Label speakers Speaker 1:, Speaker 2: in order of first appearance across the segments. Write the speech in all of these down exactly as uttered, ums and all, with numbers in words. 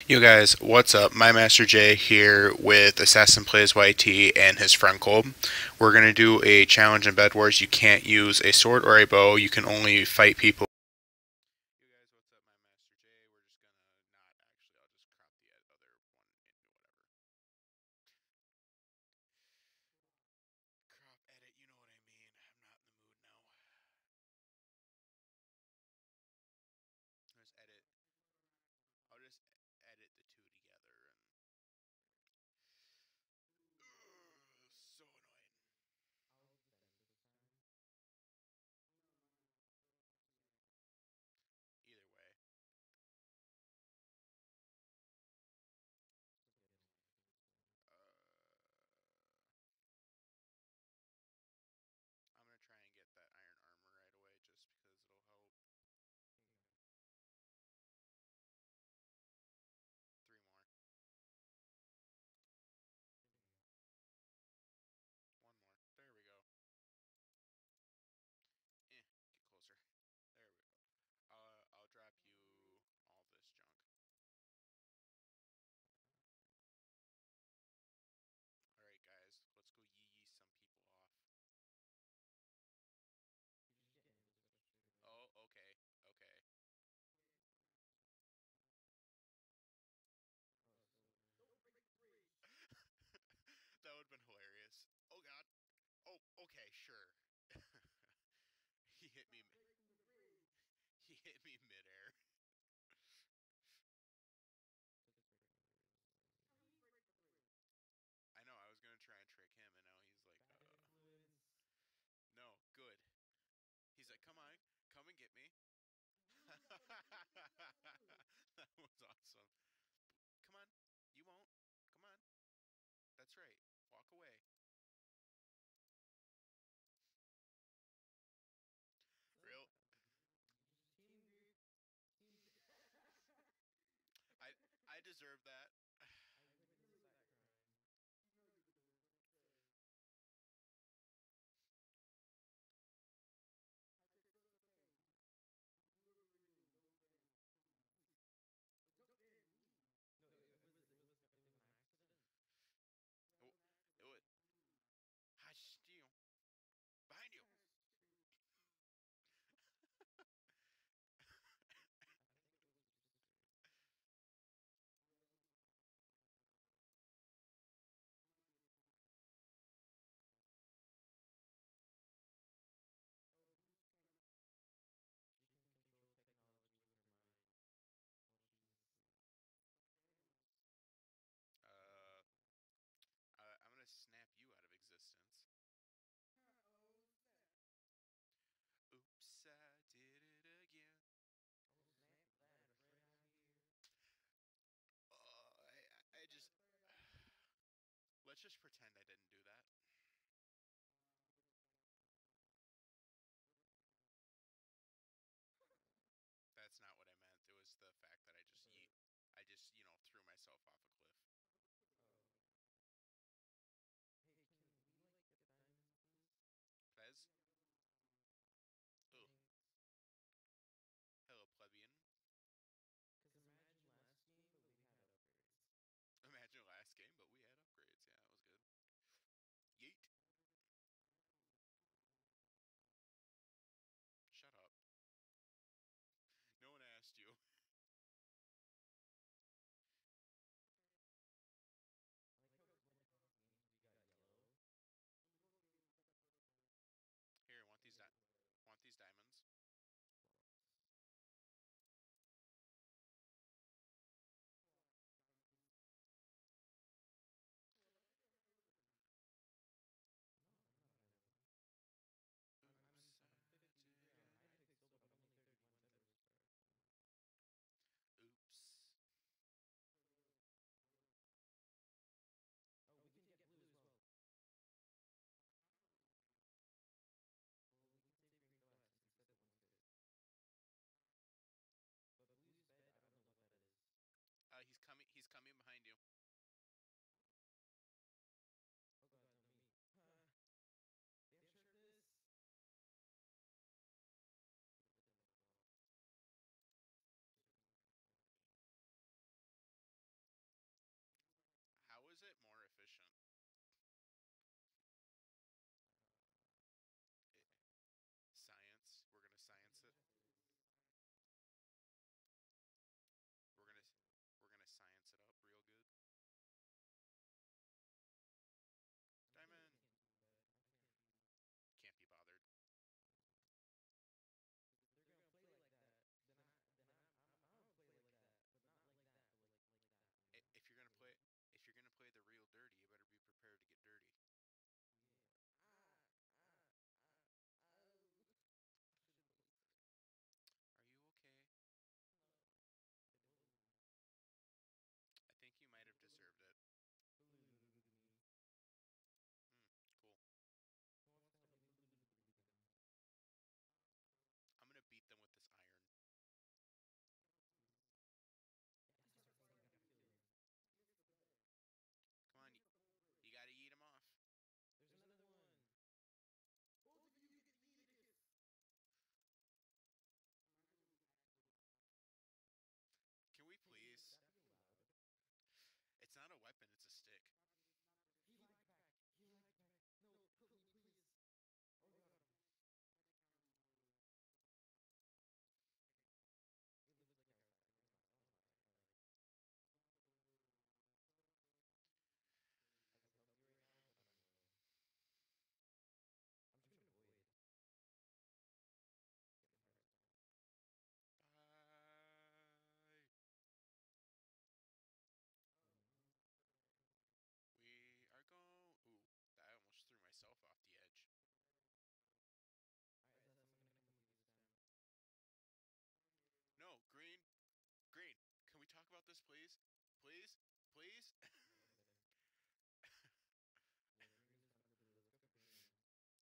Speaker 1: Yo guys, what's up? My Master J here with Assassin Plays Y T and his friend Cole. We're gonna do a challenge in Bed Wars. You can't use a sword or a bow. You can only fight people. You guys, what's up? My Master J. We're just gonna not actually. I'll just crop the other one into whatever. Crop edit. You know what I mean. I'm not in the mood now. Just edit. I'll just edit the two together and. Ugh, so annoying. Either way. Uh, I'm gonna try and get that iron armor right away just because it'll help. Three more. One more. There we go. Eh, get closer. There we go. Uh, I'll drop you all this junk. Alright, guys, let's go yee yee some people off. Oh, okay. Okay. That would have been hilarious. Oh, God. Oh, okay, sure. He hit me. He hit me midair. I know, I was gonna try and trick him, and now he's like, uh, no, good. He's like, come on, come and get me. That was awesome. Come on, you won't. Come on. That's right. Walk away. Real. I I deserve that. It, it would. Hush, you. Behind you. Uh, I, I'm gonna snap you out of existence. Oops, I did it again. Uh, I I just. Let's just pretend I didn't do that. That's not what I meant. It was the fact that I just yeet. I just you know threw myself off a cliff. Fez. Ugh. Hello, plebeian. Imagine last game, but we had upgrades. Yeah, that was good. weapon, it's a stick.
Speaker 2: He lagged back. He lagged back. No, help me, please. Oh god. It looks like I was back. That was my, that was my, my leg. I could help you right now, but I'm uh, I'm just gonna void. Get my hearts back.
Speaker 1: Bye. We are going. Ooh, I almost threw myself off the edge.
Speaker 2: Alright, is that someone gonna come with you this time?
Speaker 1: No, green, green. Can we talk about this, please? Please, please.
Speaker 2: Yeah, green is gone for blue. Let's go for green then.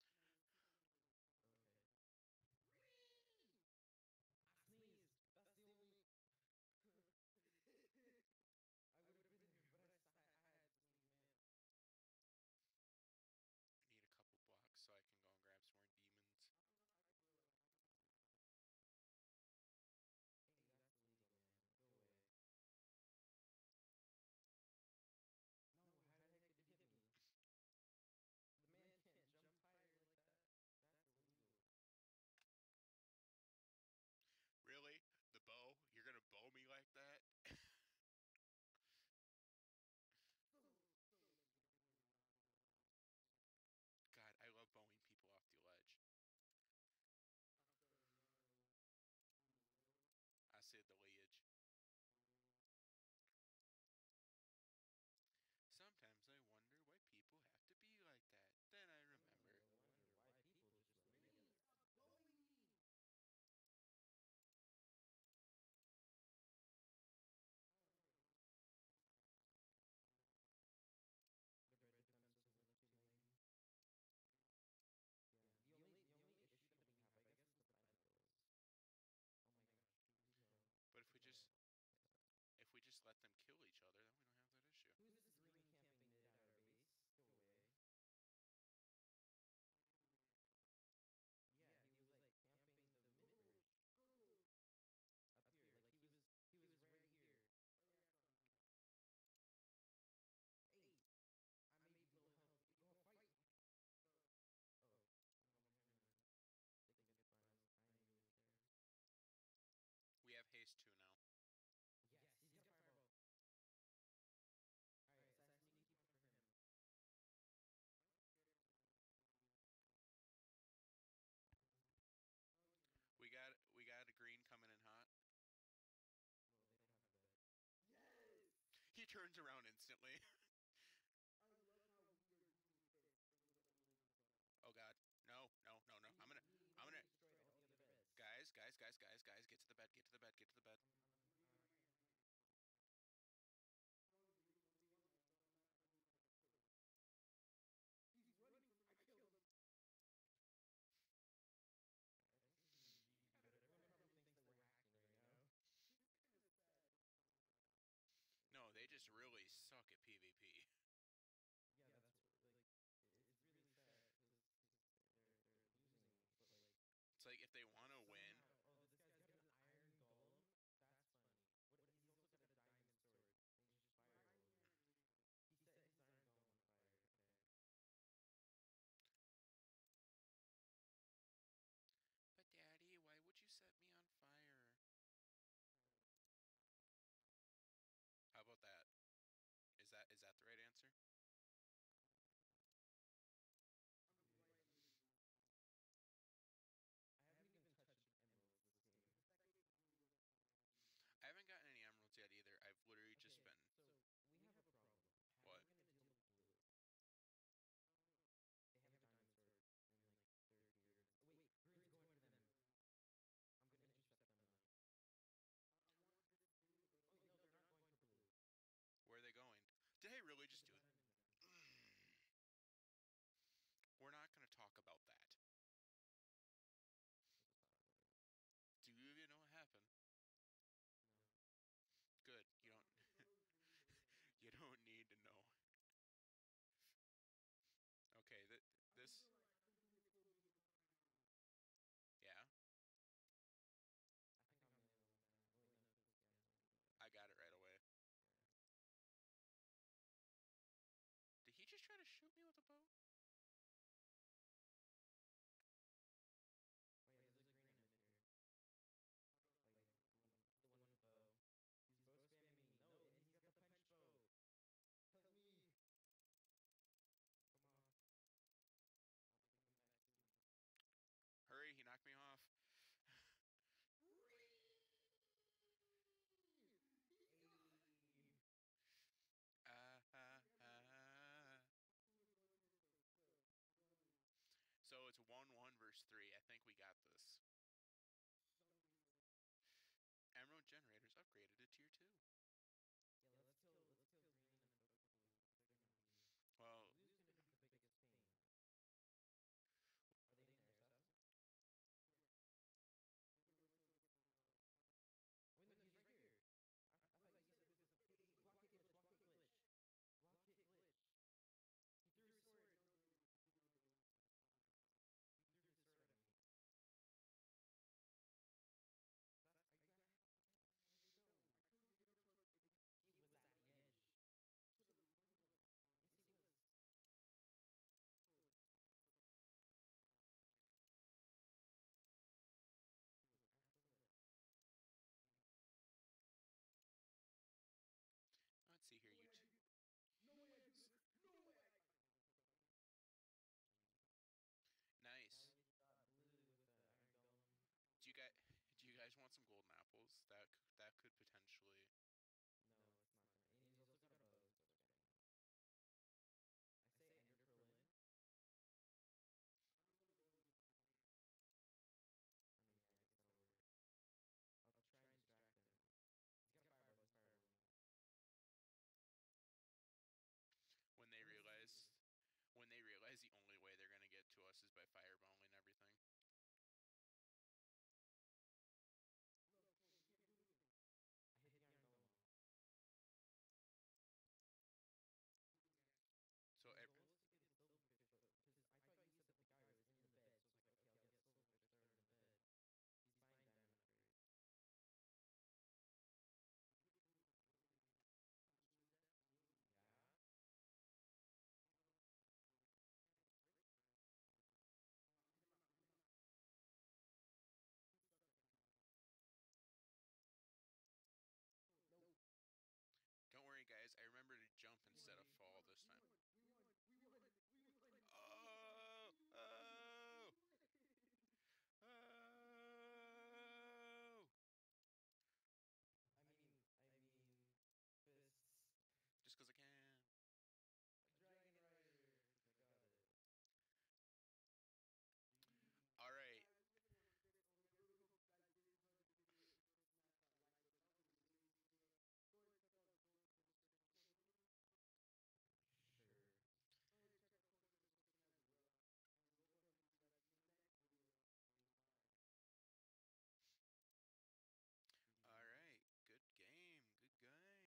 Speaker 2: Okay. Green! I sneezed. That's the only. I would have been there, but I, I had to sneeze, man.
Speaker 1: Need a couple blocks so I can go and grab some more demons.
Speaker 2: Hey, that's illegal, man. Go away. No, how the heck did he hit me? The man can't jump higher like that. That's illegal.
Speaker 1: Really? The bow? You're gonna bow me like that? God, I love bowing people off the ledge. I said the ledge. Sometimes I wonder why people have to be like that. Then I remember.
Speaker 2: I wonder why people just let me get that. Stop blowing me! The red defenses are a little too lame. Yeah, the only the only issue that we have, I guess, is the plant kills. Oh my gosh, please go.
Speaker 1: But if we
Speaker 2: Please
Speaker 1: just if we just let them kill each other, then we don't have that issue.
Speaker 2: Who is this green camping mid at our base? Go away. Yeah, he was like camping the mid bridge. Up here, like he was he was right here. Hey, I made you little help. You gonna fight? Oh, never mind. I think it's fine. I didn't really care.
Speaker 1: We have haste too now.
Speaker 2: Yes, he's got fireball. Alright, assassin, you keep on for him.
Speaker 1: We got we got a green coming in hot.
Speaker 2: Well, they don't have red. Yes!
Speaker 1: He turns around instantly.
Speaker 3: I love how we are green first, and we get the blue stuff.
Speaker 1: Oh god. No, no, no, no.
Speaker 2: We,
Speaker 1: I'm gonna
Speaker 2: we
Speaker 1: I'm gonna
Speaker 2: destroyed all the other reds.
Speaker 1: Guys, guys, guys, guys, guys, get to the bed, get to the bed, get to the bed.
Speaker 2: I'm, I'm,
Speaker 3: I'm here,
Speaker 2: uh,
Speaker 3: I'm here, I'm here. Come on, green, one v one myself, I'm not, I'm not gonna kill him. He's running from me, I killed him!
Speaker 2: I think this is G G, but everyone probably thinks that we're hacking right now.
Speaker 3: It's kinda sad.
Speaker 1: No, they just really suck at PvP.
Speaker 2: Yeah, that's what, like, it's really sad, because they're, they're losing, but like...
Speaker 1: It's like if they want to win.
Speaker 2: Oh, this guy's got an iron golem? That's funny. What? He's also got a diamond sword, and he's just fireballing me. He set his iron golem on fire, okay.
Speaker 1: But Daddy, why would you set me on fire? How about that? Is that is that the right answer?
Speaker 3: I'm right under you.
Speaker 2: I haven't even touched emeralds this game.
Speaker 3: The second blue is...
Speaker 1: I haven't gotten any emeralds yet either. I've literally
Speaker 2: Okay,
Speaker 1: just been.
Speaker 2: so we have a problem. How
Speaker 1: What?
Speaker 2: are we gonna deal with blue? They have a diamond sword in like third gear. Oh, wait, green's going to them. I'm gonna intercept them now.
Speaker 3: I want this green to go to...
Speaker 2: Oh, no, they're not going for blue.
Speaker 1: Where are they going? Did I really just do it? We're not going to talk about that. Do you even know what happened?
Speaker 2: No.
Speaker 1: Good. You don't. You don't need to know. Okay. Th this. Yeah.
Speaker 2: I think I'm the only one with that. Wait, no, yeah, no, I think
Speaker 1: I got it right away. first three. I think we got this.
Speaker 3: Some reason.
Speaker 1: Emerald generators upgraded to tier two.
Speaker 2: Yeah, let's kill let's kill green and Poke Blue. They're gonna be
Speaker 1: Well,
Speaker 2: Blue's gonna be the biggest pain. Are they in there, Assassin?
Speaker 3: I'm gonna wait till we get to uh,
Speaker 2: Wait, no, he's right here. I, I thought you said this. Hey, block hit glitch, block hit glitch. Block hit glitch. He threw his sword.
Speaker 3: no dude. No dude.
Speaker 2: He threw his sword at me. That's I got. Where'd you go?
Speaker 3: I told you to get up close. If you
Speaker 2: He was at the edge.
Speaker 3: to the middle.
Speaker 2: Yes, he was.
Speaker 3: Oh,
Speaker 2: He was at the lip.
Speaker 1: let's see here.
Speaker 3: no way
Speaker 1: You
Speaker 3: I
Speaker 1: t-
Speaker 3: do- no way I do this. No way I.
Speaker 1: nice.
Speaker 2: Now we just got Blue with the Iron Golem.
Speaker 1: Do you guys do you guys want some golden apples? That c- that could potentially.
Speaker 2: No, it's not gonna. And he's also got a bow, so it's fine. I say Ender Pearl in.
Speaker 3: I'm gonna go in.
Speaker 2: I mean, yeah, I guess that'll work. I'll try and distract him. He's got a fireball. He's fireball.
Speaker 1: When they
Speaker 2: What is he
Speaker 1: realize when they realize the only way they're gonna get to us is by fireballing